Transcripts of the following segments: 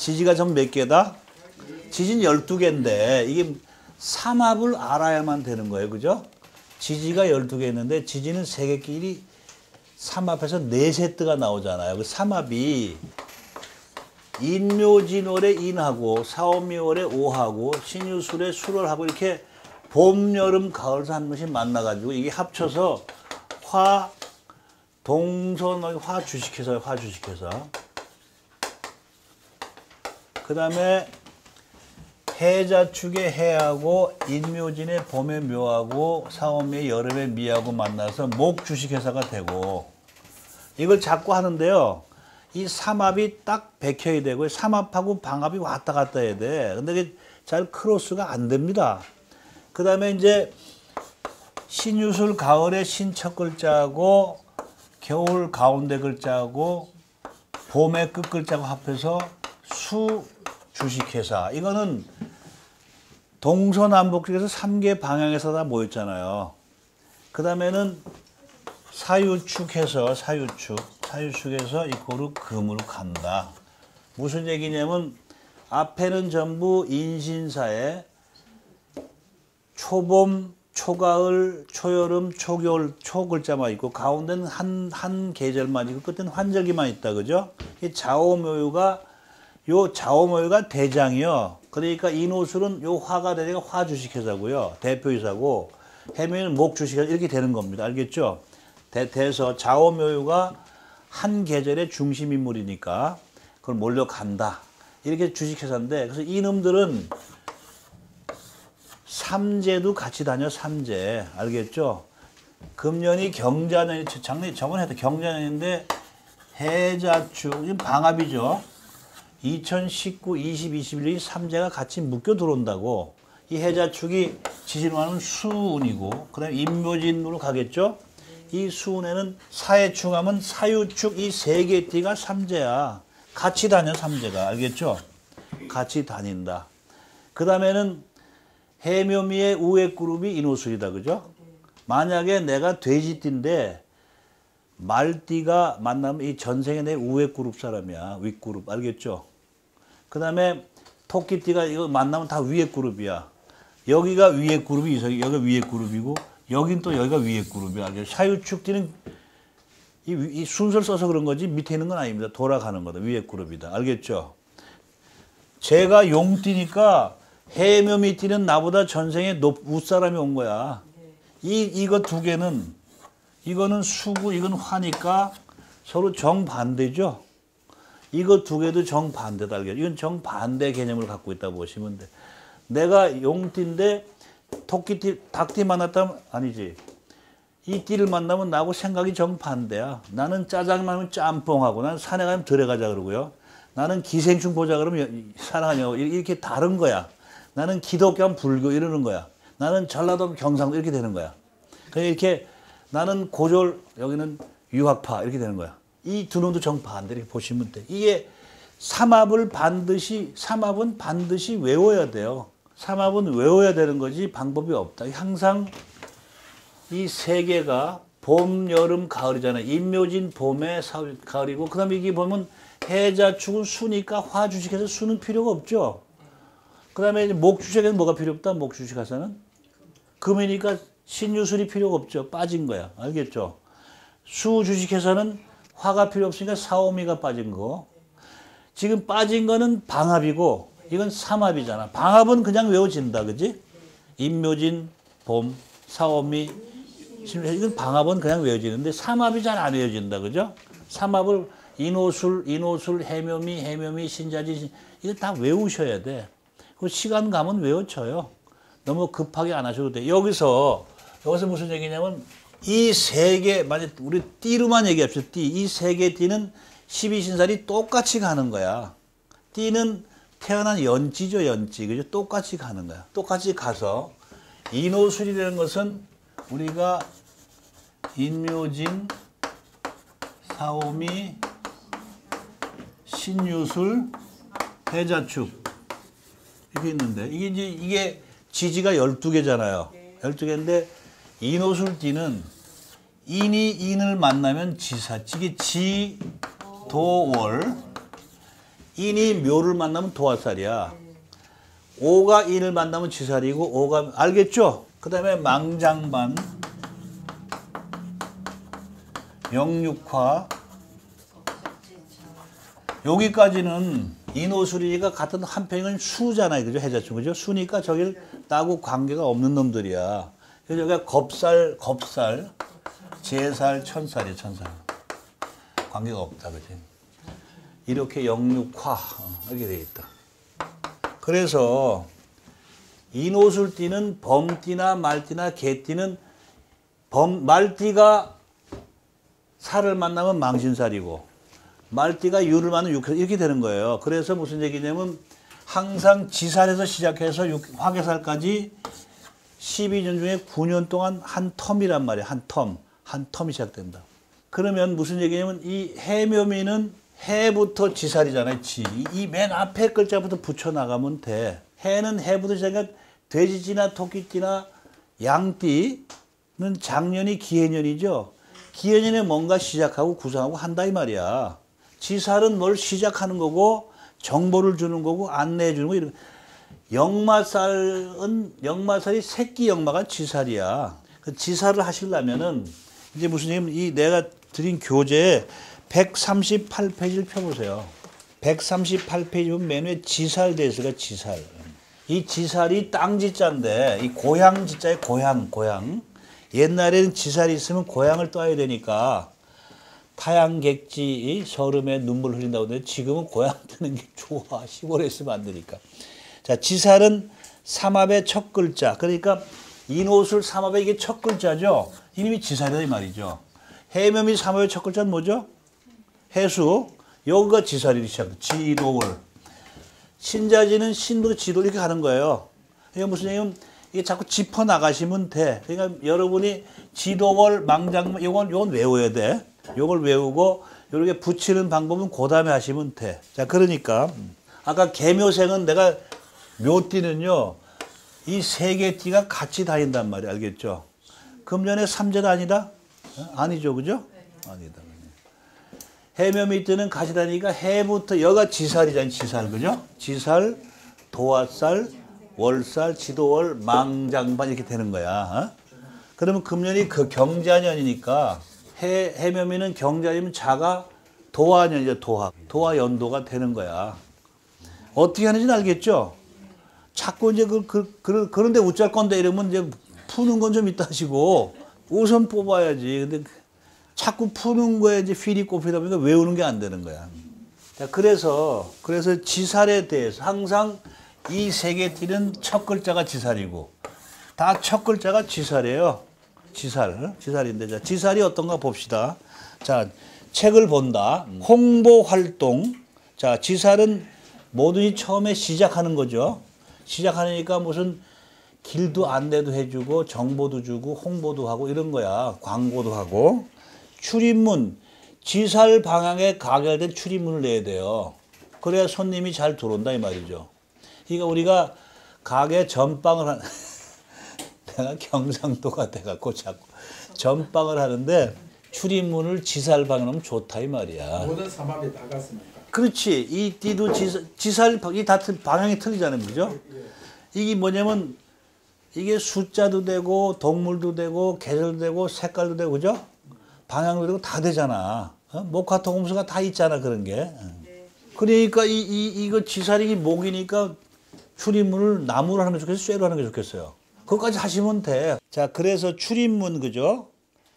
지지가 전 몇 개다? 지진 12개인데 이게 삼합을 알아야만 되는 거예요. 그죠? 지지가 12개 있는데 지지는 3개끼리 삼합해서 4세트가 나오잖아요. 그 삼합이 인묘진월에 인하고 사오미월에 오하고 신유술에 술월하고 이렇게 봄, 여름, 가을, 한 번씩 만나가지고 이게 합쳐서 화, 동선, 화 주식회사예요. 화 주식회사. 그 다음에 해자축의 해하고 인묘진의 봄의 묘하고 사오미의 여름의 미하고 만나서 목 주식회사가 되고 이걸 자꾸 하는데요. 이 삼합이 딱 백혀야 되고 삼합하고 방합이 왔다 갔다 해야 돼. 근데 이게 잘 크로스가 안 됩니다. 그 다음에 이제 신유술 가을에 신 첫 글자하고 겨울 가운데 글자하고 봄의 끝 글자하고 합해서 수 주식회사. 이거는 동서남북 중에서 3개 방향에서 다 모였잖아요. 그 다음에는 사유축해서 사유축에서 이코르 금으로 간다. 무슨 얘기냐면 앞에는 전부 인신사에 초봄, 초가을, 초여름, 초겨울, 초글자만 있고 가운데는 한 계절만 있고 끝에는 환절기만 있다. 그죠? 이 좌오묘유가 요 좌오묘유가 대장이요. 그러니까 인호술은 요 화가 되니까 화주식회사고요. 대표이사고 해묘유는 목주식회사 이렇게 되는 겁니다. 알겠죠? 대서 좌오묘유가 한 계절의 중심 인물이니까 그걸 몰려간다. 이렇게 주식회사인데 그래서 이놈들은 삼재도 같이 다녀. 삼재 알겠죠? 금년이 경자년이 저번에 했던 경자년인데 해자축 이건 방합이죠. 2019, 20, 21년이 삼재가 같이 묶여 들어온다고. 이 해자축이 지진화는 수운이고 그 다음에 인묘진으로 가겠죠. 이 수운에는 사해축하면 사유축 이 3개 띠가 삼재야. 같이 다녀 삼재가. 알겠죠? 같이 다닌다. 그 다음에는 해묘미의 우액그룹이 인호술이다. 그죠? 만약에 내가 돼지띠인데 말띠가 만나면 이 전생에 내 우액그룹 사람이야. 윗그룹. 알겠죠? 그 다음에 토끼띠가 이거 만나면 다 위액그룹이야. 여기가 위액그룹이 있어. 여기가 위액그룹이고 여긴 또 여기가 위액그룹이야. 사유축띠는 이 순서를 써서 그런 거지 밑에 있는 건 아닙니다. 돌아가는 거다. 위액그룹이다. 알겠죠? 제가 용띠니까 해묘미띠는 나보다 전생에 윗사람이 온 거야. 이거 두 개는 이거는 수고 이건 화니까 서로 정반대죠. 이거 두 개도 정반대다. 알겠죠? 이건 정반대 개념을 갖고 있다고 보시면 돼. 내가 용띠인데 토끼띠, 닭띠 만났다면 아니지. 이 띠를 만나면 나하고 생각이 정반대야. 나는 짜장 마면 짬뽕하고 나는 산에 가면 들어가자 그러고요. 나는 기생충 보자 그러면 사랑하냐고 이렇게 다른 거야. 나는 기독교 하면 불교 이러는 거야. 나는 전라도 하면 경상도 이렇게 되는 거야. 그러니까 이렇게 나는 고졸 여기는 유학파 이렇게 되는 거야. 이 두 놈도 정반대 이렇게 보시면 돼. 이게 삼합은 반드시 외워야 돼요. 삼합은 외워야 되는 거지 방법이 없다. 항상 이 3개가 봄, 여름, 가을이잖아요. 인묘진 봄에 가을이고 그 다음에 이게 보면 해자축은 수니까 화주식에서 수는 필요가 없죠. 그 다음에 목주식에는 뭐가 필요 없다? 목주식에서는 금이니까 신유술이 필요가 없죠. 빠진 거야. 알겠죠? 수주식에서는 화가 필요 없으니까 사오미가 빠진 거. 지금 빠진 거는 방합이고 이건 삼합이잖아. 방합은 그냥 외워진다. 그지? 인묘진, 봄, 사오미, 이건 방합은 그냥 외워지는데 삼합이 잘 안 외워진다. 그죠? 삼합을 인호술, 해묘미, 신자진 이거 다 외우셔야 돼. 그 시간 가면 외워져요. 너무 급하게 안 하셔도 돼. 여기서 무슨 얘기냐면 이 3개 만약 우리 띠로만 얘기합시다. 띠. 이 3개 띠는 12신살이 똑같이 가는 거야. 띠는 태어난 연지죠, 연지. 그죠? 똑같이 가는 거야. 똑같이 가서 인호술이라는 것은 우리가 인묘진, 사오미, 신유술, 해자축 이렇게 있는데 이게 지지가 12개잖아요. 12개인데 인호술띠는 인이 인을 만나면 지사, 이게 지도월 인이 묘를 만나면 도화살이야. 오가 인을 만나면 지살이고 오가 알겠죠? 그 다음에 망장반, 영육화 여기까지는 인오수리가 같은 한평은 수잖아요. 그죠? 해자충. 그죠? 수니까 저길 따고 관계가 없는 놈들이야. 그래서 여기가 겁살, 제살, 천살이야, 천살. 관계가 없다. 그지? 이렇게 영육화. 이렇게 돼 있다. 그래서 인오술띠는 범띠나 말띠나 개띠는 말띠가 살을 만나면 망신살이고 말띠가 유를 만나면 육해살 이렇게 되는 거예요. 그래서 무슨 얘기냐면 항상 지살에서 시작해서 화개살까지 12년 중에 9년 동안 한 텀이란 말이에요. 한 텀이 시작된다. 그러면 무슨 얘기냐면 이 해묘미는 해부터 지살이잖아요. 이 맨 앞에 글자부터 붙여나가면 돼. 해는 해부터 시작해 돼지띠나 토끼띠나 양띠는 작년이 기해년이죠. 기해년에 뭔가 시작하고 구성하고 한다 이 말이야. 지살은 뭘 시작하는 거고 정보를 주는 거고 안내해 주는 거 이런. 역마살이 새끼 역마가 지살이야. 그 지살을 하시려면은 이제 무슨 얘기냐면 이 내가 드린 교재에 138페이지를 펴보세요. 138페이지 보면 맨 위에 지살 대수가 지살. 이 지살이 땅지자인데 이 고향 지자에 고향. 옛날에는 지살이 있으면 고향을 떠야 되니까 타양객지 서름에 눈물 흘린다고 하는데 지금은 고향 뜨는 게 좋아. 시골에 있으면 안 되니까. 자, 지살은 삼합의 첫 글자. 그러니까 인오술 삼합의 이게 첫 글자죠. 이름이 지살이다 이 말이죠. 해묘미 삼합의 첫 글자는 뭐죠? 해수. 여기가 지살이 시작. 지도월. 신자지는 신도 지도 이렇게 가는 거예요. 이게 무슨 얘기냐면 이게 자꾸 짚어 나가시면 돼. 그러니까 여러분이 지도월, 망장, 요건 외워야 돼. 요걸 외우고 이렇게 붙이는 방법은 그 다음에 하시면 돼. 자, 그러니까 아까 개묘생은 내가 묘띠는요 이 세 개 띠가 같이 다닌단 말이야. 알겠죠? 금년에 삼재가 아니다? 아니죠, 그죠? 아니다. 해묘미 때는 같이 다니니까 해부터 여가 지살이잖아요. 지살, 그죠? 지살, 도화살, 월살, 지도월, 망장반 이렇게 되는 거야. 그러면 금년이 그 경자년이니까 해묘미는 경자년이면 자가 도화년이죠. 도화 연도가 되는 거야. 어떻게 하는지는 알겠죠? 자꾸 이제 그런데 어쩔 건데 이러면 이제 푸는 건 좀 이따 하시고 우선 뽑아야지. 근데 자꾸 푸는 거에 이제 필이 꼽히다 보니까 외우는 게 안 되는 거야. 자, 그래서 지살에 대해서 항상 이 세 개 띠는 첫 글자가 지살이고 다 첫 글자가 지살이에요. 지살인데 자, 지살이 어떤가 봅시다. 자, 책을 본다. 홍보 활동. 자, 지살은 뭐든지 처음에 시작하는 거죠. 시작하니까 무슨 길도 안내도 해주고 정보도 주고 홍보도 하고 이런 거야. 광고도 하고. 출입문, 지살 방향에 가결된 출입문을 내야 돼요. 그래야 손님이 잘 들어온다 이 말이죠. 그러니까 우리가 가게 전방을 내가 경상도가 돼갖고 자꾸 전방을 하는데 출입문을 지살 방향으로 하면 좋다 이 말이야. 모든 삼합이 다 같습니까? 그렇지. 이 띠도 지살 다 방향이 틀리잖아요, 그죠? 이게 뭐냐면 이게 숫자도 되고 동물도 되고 계절도 되고 색깔도 되고 그죠? 방향도 되고 다 되잖아. 목화통음수가 다 있잖아 그런 게. 그러니까 이거 지살이 목이니까 출입문을 나무로 하는 게 좋겠어요? 쇠로 하는 게 좋겠어요? 그것까지 하시면 돼. 자, 그래서 출입문 그죠?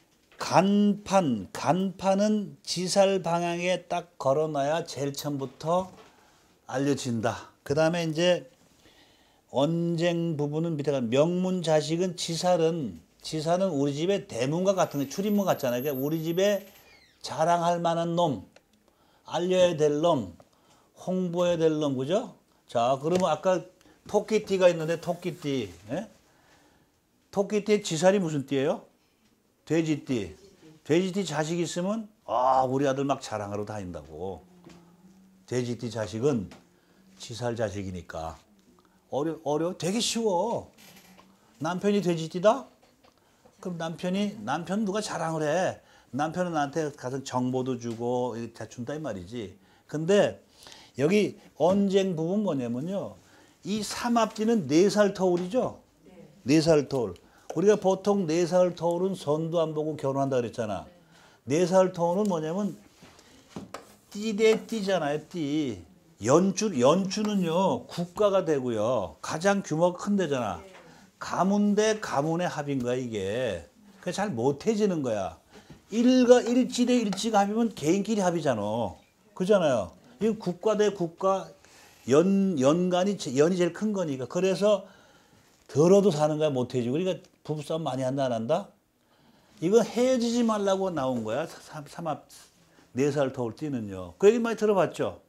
간판은 지살 방향에 딱 걸어놔야 제일 처음부터 알려진다. 그 다음에 이제 언쟁 부분은 밑에 가 명문 자식은 지살은 우리 집의 대문과 같은 게 출입문 같잖아요. 그러니까 우리 집에 자랑할 만한 놈, 알려야 될 놈, 홍보해야 될 놈, 그죠? 자, 그러면 아까 토끼띠가 있는데 토끼띠, 예? 토끼띠의 지살이 무슨 띠예요? 돼지띠. 돼지띠 자식 있으면 우리 아들 막 자랑하러 다닌다고. 돼지띠 자식은 지살 자식이니까 어려워? 되게 쉬워. 남편이 돼지띠다? 그럼 남편 누가 자랑을 해. 남편은 나한테 가서 정보도 주고 다 준다 이 말이지. 근데 여기 언쟁 부분 뭐냐면요. 이 삼합지는 4살 터울이죠. 4살 터울. 우리가 보통 4살 터울은 선도 안 보고 결혼한다 그랬잖아. 4살 터울은 뭐냐면 띠 대 띠잖아요. 띠. 연주는요. 국가가 되고요. 가장 규모가 큰 데잖아. 가문 대 가문의 합인 거야 이게. 그게 잘 못해지는 거야. 일지 대 일지가 합이면 개인끼리 합이잖아. 그잖아요. 이건 국가 대 국가 연이 제일 큰 거니까. 그래서 들어도 사는 거야 못해지고. 그러니까 부부싸움 많이 한다 안 한다? 이거 헤어지지 말라고 나온 거야. 삼합 4살 터울 띠는요. 그 얘기 많이 들어봤죠?